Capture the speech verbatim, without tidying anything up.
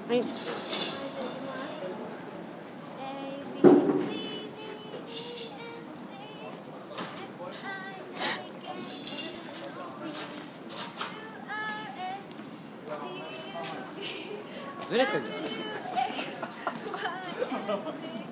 はい。ずれてんじゃない？